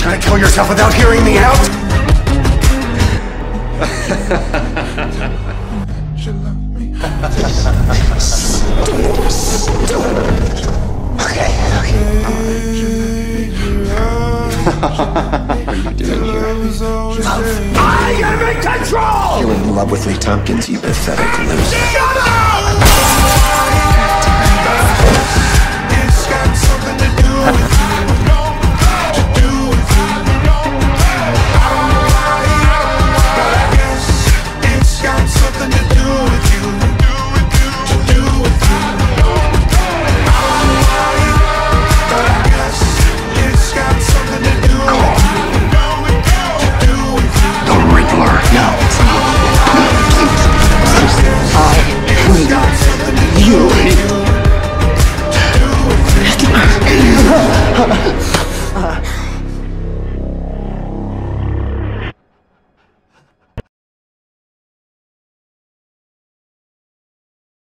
trying to kill yourself without hearing me out? Okay. What are you doing here? I am in control! You're in love with Lee Tompkins, you pathetic loser.